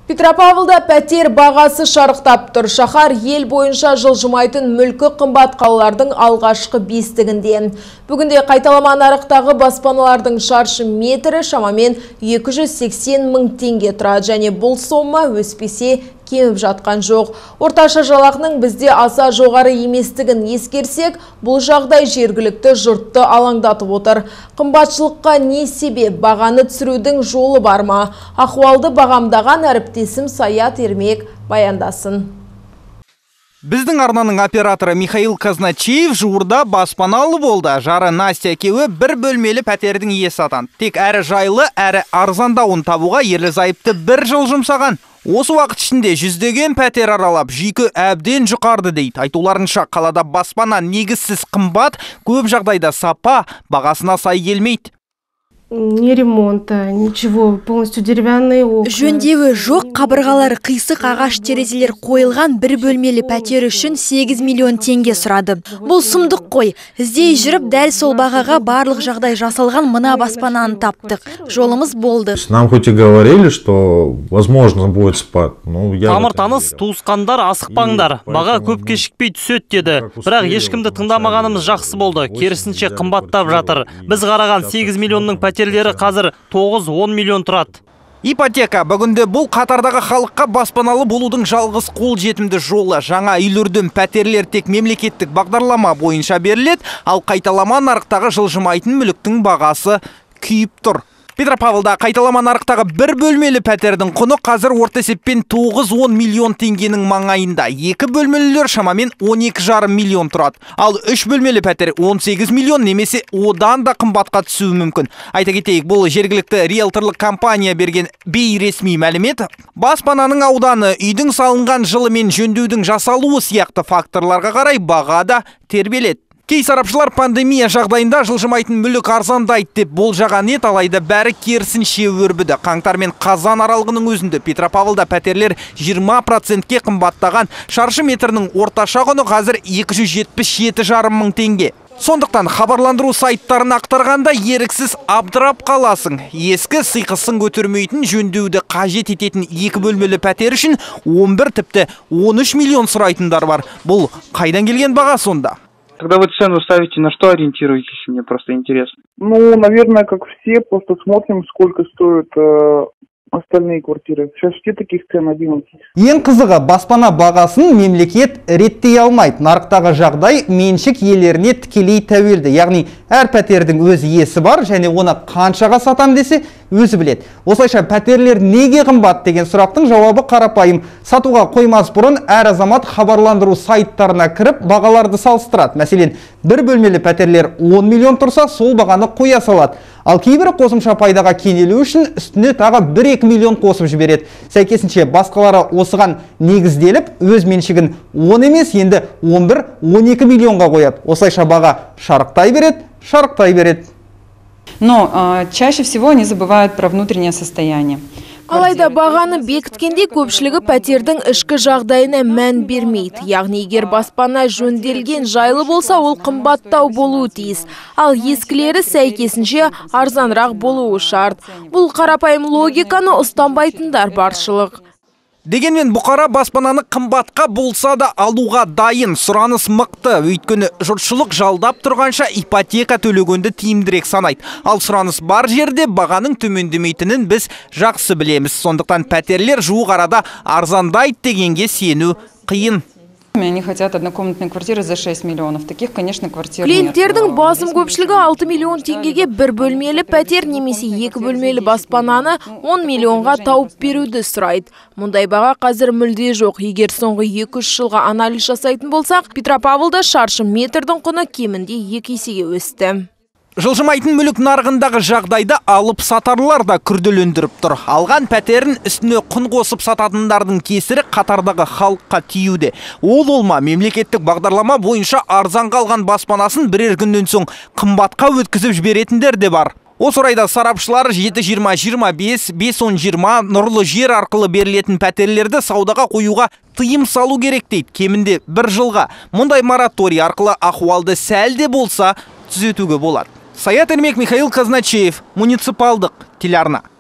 Петропавлда пәтер бағасы шарықтап тұр. Шаһар ел бойынша жылжымайтын мүлкі қымбат қалалардың алғашқы бестігінде. Бүгінде қайталама нарықтағы баспаналардың шаршы метрі шамамен 280 мың теңге тұрады, және бұл сома өспесе кеміп жатқан жоқ. Орташа жалақының бізде аса жоғары еместігін ескерсек, бұл жағдай жергілікті жұртты алаңдатып отыр. Қымбатшылыққа не себеп, бағаны түсірудің жолы бар ма? Ахуалды бағамдаған әріптесім Саят Ермек баяндасын. Біздің арнаның операторы Михаил Казначеев жуырда баспаналы болды. Жары Настя екеуі бір бөлмелі пәтердің иесі атанды. Тек әрі жайлы, әрі арзандауын табуға ерлі-зайыпты бір жыл жұмсаған. Осы уақыт ішінде жүздеген пәтер аралап, жүйкі әбден жұқарды дейді. Айтуларынша, қалада баспана негізсіз қымбат, көп жағдайда сапа бағасына сай келмейді. Не ремонта, ничего, полностью деревянные окна. Жөндеуі жоқ, қабырғалары қисық ағаш терезелер қойылған бір бөлмелі пәтер үшін 8 миллион теңге сұрады. Бұл сұмдық қой. Іздей жүріп, дәл сол бағаға барлық жағдай жасалған мына баспананы таптық. Жолымыз болды. Нам хоть и говорили, что возможно будет спад. Тамыр-таныс туысқандар асықпаңдар. Баға көп кешікпей түседі деді. Бірақ ешкімді тыңдамағанымыз жақсы болды. Керісінше қымбаттап жатыр. Біз қараған 8 миллионның пәтерлері қазір 9-10 миллион тұрады. Ипотека бүгінде бұл қатардағы халыққа баспаналы болудың жалғыз қол жетімді жолы. Жаңа үйлерден пәтерлер тек мемлекеттік бағдарлама бойынша беріледі, ал қайталама нарықтағы жылжымайтын мүліктің бағасы күйіп тұр. Петропавлда қайталама нарықтағы бір бөлмелі пәтердің құны қазір орта есеппен 9-10 миллион теңгенің маңайында. 2 бөлмелілер шамамен 12,5 миллион тұрады. Ал 3 бөлмелі пәтер 18 миллион немесе одан да қымбатқа түсуі мүмкін. Айта кетейік, бұл жергілікті риэлторлық компания берген бейресми мәлімет. Баспананың ауданы, үйдің салынған жылы мен жөндеудің жасалуы сияқты факторларға қарай бағада тербеледі. Кей сарапшылар пандемия жағдайында жылжымайтын мүлік арзандайды деп болжаған еді, алайда бәрі керісінше өрбіді. Қаңтар мен қазан аралығының өзінде Петропавлда пәтерлер 20%-ке қымбаттаған, шаршы метрінің орташа құны қазір 277,5 мың теңге. Сондықтан хабарландыру сайттарын ақтарғанда еріксіз абдырап қаласың. Ескі сыйқысын көтермейтін, жөндеуді қажет ететін 2 бөлмелі пәтер үшін 11 тіпті 13 миллион сұрайтындар бар. Бұл қайдан келген баға сонда? Когда вы цену ставите, на что ориентируетесь? Мне просто интересно. Наверное, как все, просто смотрим, сколько стоят остальные квартиры. Сейчас все таких цен 11. Ең қызығы, баспана бағасын мемлекет реттей алмайды. Нарықтағы жағдай меншік иелеріне тікелей тәуелді. Яғни әр пәтердің өз иесі бар, және оны қаншаға сатам десе өзі біледі. Осылайша пәтерлер неге қымбат деген сұрақтың жауабы қарапайым. Сатуға қоймас бұрын әр азамат хабарландыру сайттарына кіріп бағаларды салыстырады. Мәселен, бір бөлмелі пәтерлер 10 миллион тұрса, сол бағаны қоя салады. Ал кейбірі қосымша пайдаға кенелу үшін үстіне тағы 1-2 миллион қосып жібереді. Сәйкесінше басқалары осыған негізделіп, өз меншігін 10 емес, енді 11-12 миллионға қояды. Осылайша баға шарықтай береді. Но чаще всего они забывают про внутреннее состояние. Алайда бағаны бекіткенде көпшілігі пәтердің ішкі жағдайына мән бермейді. Яғни егер баспана жөнделген жайлы болса, ол қымбаттау болуы тиіс. Ал ескілері сәйкесінше арзанырақ болуы шарт. Бұл қарапайым логиканы ұстанбайтындар баршылық. Дегенмен бұқара баспананы қымбатқа болса да алуға дайын, сұраныс мықты. Өйткені жұртшылық жалдап тұрғанша ипотека төлегенді тиімдірек санайды. Ал сұраныс бар жерде бағаның төмендемейтінін біз жақсы білеміз. Сондықтан пәтерлер жуық арада арзандайды дегенге сену қиын. Они хотят однокомнатные квартиры за 6 миллионов. Таких, конечно, квартир нет. Клиенттердің басым көпшілігі 6 миллион теңгеге бір бөлмелі пәтер немесе 2 бөлмелі баспананы 10 миллионға тауып беруді сұрайды. Мұндай баға қазір мүлде жоқ. Егер соңғы 2-3 жылға анализ жасайтын болсақ, Петропавлда шаршы метрдің құны кемінде 2 есеге өсті. Жылжымайтын мүлік нарығындағы жағдайда алып сатарлар да күрделендіріп тұр. Алған пәтерін үстіне құн қосып сататындардың кесірі қатардағы халыққа тиюде. Ол олма мемлекеттік бағдарлама бойынша арзанға алған баспанасын бірер күннен соң қымбатқа өткізіп жіберетіндер де бар. Осы орайда сарапшылар 7-20-25, 5-10-20 нұрлы жер арқылы берілетін пәтерлерді саудаға қоюға тыйым салу керек дейді, кемінде 1 жылға. Мұндай мораторий арқылы ахуалды сәл де болса түзетуге болады. Саят Ермек, Михаил Казначеев, муниципалдық телеарна.